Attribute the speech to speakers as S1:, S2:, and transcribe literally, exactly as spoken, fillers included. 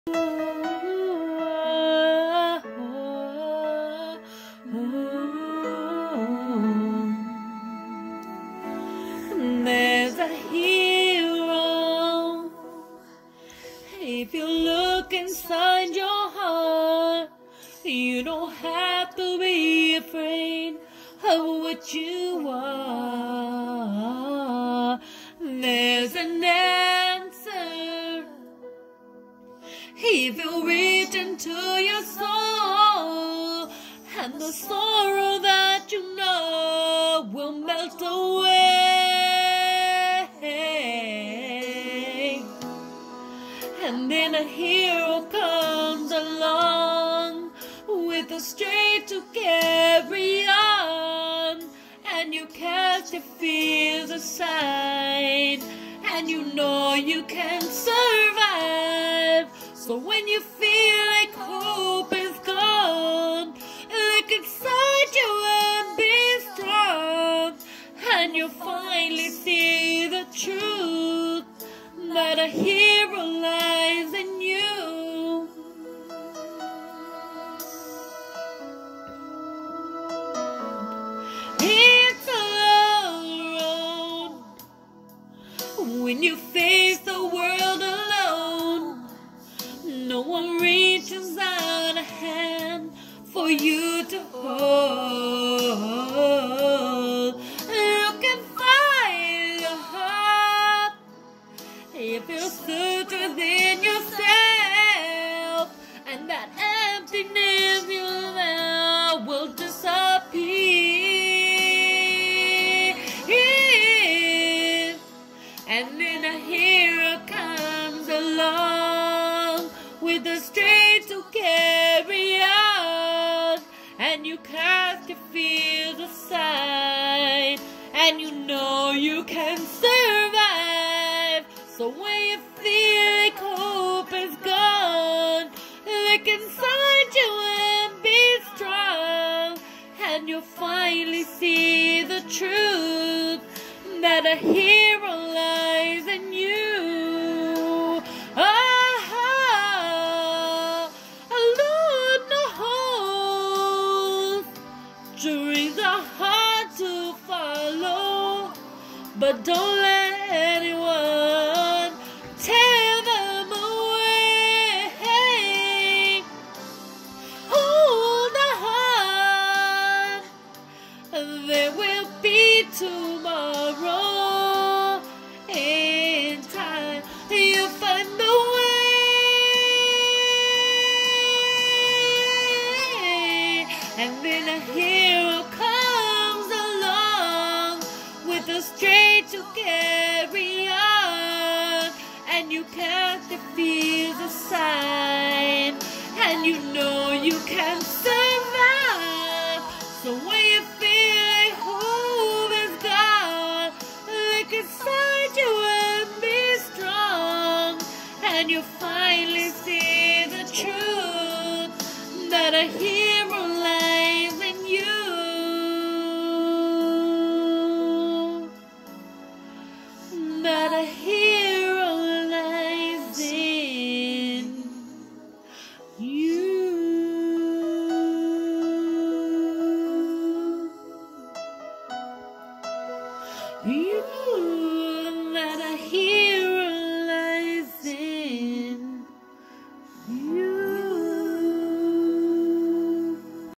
S1: There's a hero. If you look inside your heart, you don't have to be afraid of what you are. There's an answer. If you reach into your soul, and the sorrow that you know will melt away. And then a hero comes along with the strength to carry on, and you cast your fears aside, and you know you can survive. So when you feel like hope is gone, look inside you and be strong, and you'll finally see the truth, that a hero lies in you. It's a long road when you face the world alone. No one reaches out a hand for you to hold. Look and find your heart. If you're stood within yourself, and that emptiness you love will disappear. And then a hero comes along with the strength to carry on, and you cast your fears aside, and you know you can survive. So when you feel like hope is gone, look inside you and be strong, and you'll finally see the truth, that a hero lies in you. Ah, alone the hope. Dreams are hard to follow, but don't let anyone tear them away. Hold the heart, there will be tomorrow. In time, you'll find the way. And then a hero comes along with the strength to carry on, and you cast your fears aside, and you know you can survive. So when you feel like hope is gone, look inside you and be strong, and you finally see the truth, that a hero